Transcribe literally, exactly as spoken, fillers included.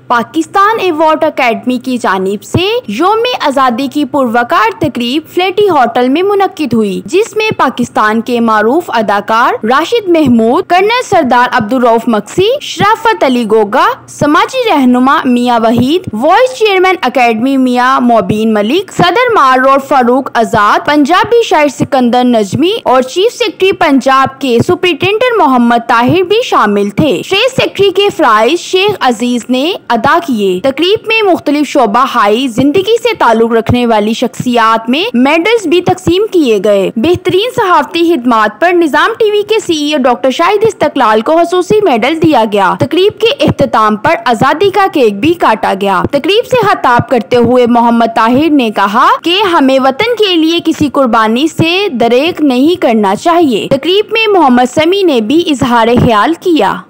Pakistan award academy की जानिब से योम आज़ादी की पुरवकार तकरीब फ्लेटी होटल में मुनक्किद हुई, जिसमें पाकिस्तान के मारूफ अदाकार राशिद महमूद, कर्नल सरदार अब्दुल रऊफ मक्सी, शराफत अली गोगा, समाजी रहनुमा मियाँ वहीद, वाइस चेयरमैन अकेडमी मियाँ मोबीन मलिक, सदर मार रोड फारूक आजाद, पंजाबी शायर सिकंदर नजमी और चीफ सेक्रेटरी पंजाब के सुप्रिंटेंडेंट मोहम्मद ताहिर भी शामिल थे। ट्रेड सेक्रेटरी के फ्राइज शेख अजीज ने अदा किए। तकरीब में मुख्तलिफ शोबा हाई जिंदगी से ताल्लुक रखने वाली शख्सियात में मेडल्स भी तकसीम किए गए। बेहतरीन सहाफती हिदमात पर निजाम टीवी के सीईओ डॉक्टर शाहिद इस्तकलाल को खसूसी मेडल दिया गया। तकरीब के इख्तिताम पर आज़ादी का केक भी काटा गया। तकरीब से खिताब करते हुए मोहम्मद ताहिर ने कहा कि हमें वतन के लिए किसी कुर्बानी से दरेक नहीं करना चाहिए। तकरीब में मोहम्मद समी ने भी इजहार ख्याल किया।